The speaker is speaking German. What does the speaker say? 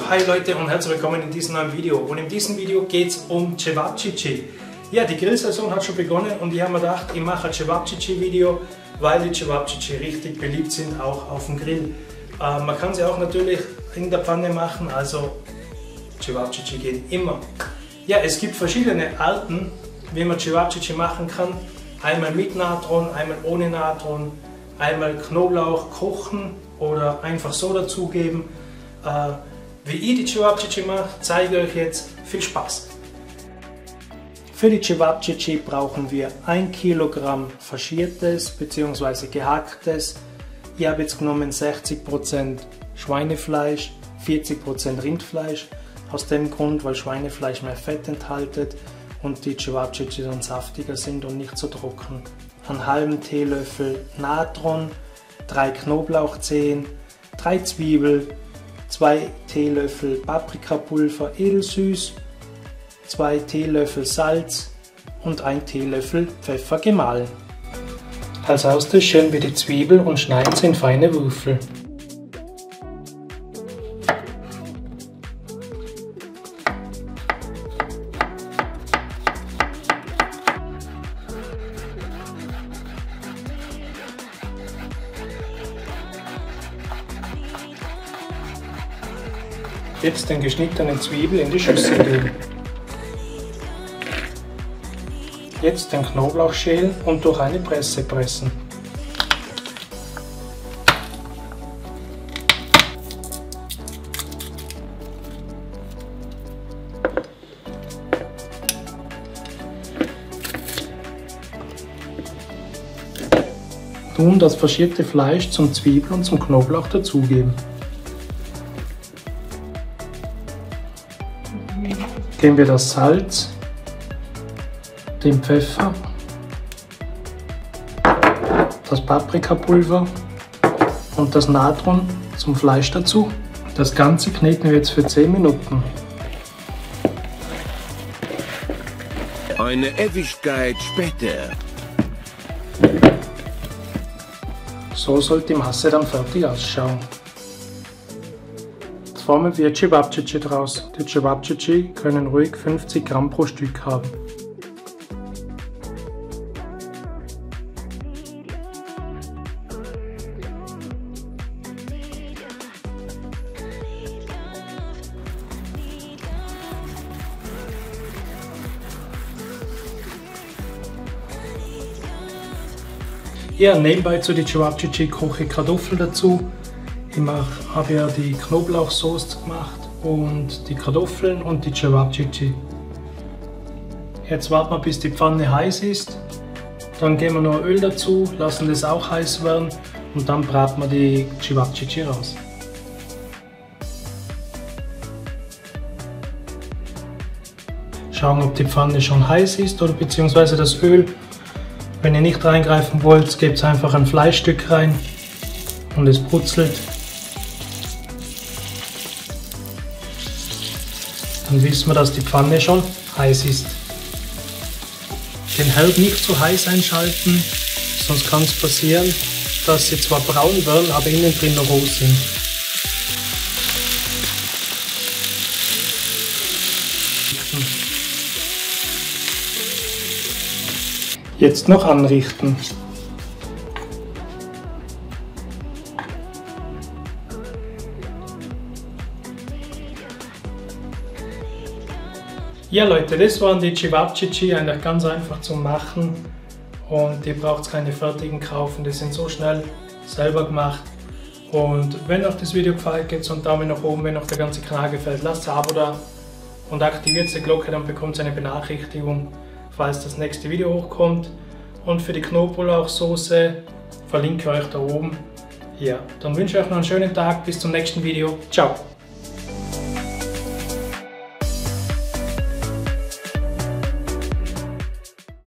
Hi Leute und herzlich willkommen in diesem neuen Video. Und in diesem Video geht es um Cevapcici. Ja, die Grillsaison hat schon begonnen und ich habe mir gedacht, ich mache ein Cevapcici-Video, weil die Cevapcici richtig beliebt sind, auch auf dem Grill. Man kann sie auch natürlich in der Pfanne machen, also Cevapcici geht immer. Ja, es gibt verschiedene Arten, wie man Cevapcici machen kann. Einmal mit Natron, einmal ohne Natron, einmal Knoblauch kochen oder einfach so dazugeben. Wie ich die Cevapcici mache, zeige ich euch jetzt. Viel Spaß! Für die Cevapcici brauchen wir 1 Kilogramm faschiertes bzw. gehacktes. Ich habe jetzt genommen 60% Schweinefleisch, 40% Rindfleisch. Aus dem Grund, weil Schweinefleisch mehr Fett enthält und die Cevapcici dann saftiger sind und nicht so trocken. Einen halben Teelöffel Natron, 3 Knoblauchzehen, 3 Zwiebeln, 2 Teelöffel Paprikapulver edelsüß, 2 Teelöffel Salz und 1 Teelöffel Pfeffer gemahlen. Als erstes schälen wir die Zwiebel und schneiden sie in feine Würfel. Jetzt den geschnittenen Zwiebel in die Schüssel geben. Jetzt den Knoblauch schälen und durch eine Presse pressen. Nun das faschierte Fleisch zum Zwiebel und zum Knoblauch dazugeben. Geben wir das Salz, den Pfeffer, das Paprikapulver und das Natron zum Fleisch dazu. Das Ganze kneten wir jetzt für 10 Minuten. Eine Ewigkeit später. So sollte die Masse dann fertig ausschauen. Jetzt formen wir Cevapcici draus. Die Cevapcici können ruhig 50 Gramm pro Stück haben. Ja, nebenbei zu den Cevapcici koche ich Kartoffeln dazu. Ich habe ja die Knoblauchsoße gemacht und die Kartoffeln und die Cevapcici. Jetzt warten wir, bis die Pfanne heiß ist. Dann geben wir noch Öl dazu, lassen das auch heiß werden und dann braten wir die Cevapcici raus. Schauen, ob die Pfanne schon heiß ist oder beziehungsweise das Öl. Wenn ihr nicht reingreifen wollt, gebt einfach ein Fleischstück rein und es brutzelt. Dann wissen wir, dass die Pfanne schon heiß ist. Den Herd nicht zu heiß einschalten, sonst kann es passieren, dass sie zwar braun werden, aber innen drin noch roh sind. Jetzt noch anrichten. Ja Leute, das waren die Cevapcici, eigentlich ganz einfach zu machen und ihr braucht keine fertigen kaufen, die sind so schnell selber gemacht. Und wenn euch das Video gefällt, gebt so einen Daumen nach oben, wenn euch der ganze Kanal gefällt, lasst ein Abo da und aktiviert die Glocke, dann bekommt ihr eine Benachrichtigung, falls das nächste Video hochkommt. Und für die Knoblauchsoße verlinke ich euch da oben. Ja, dann wünsche ich euch noch einen schönen Tag, bis zum nächsten Video. Ciao!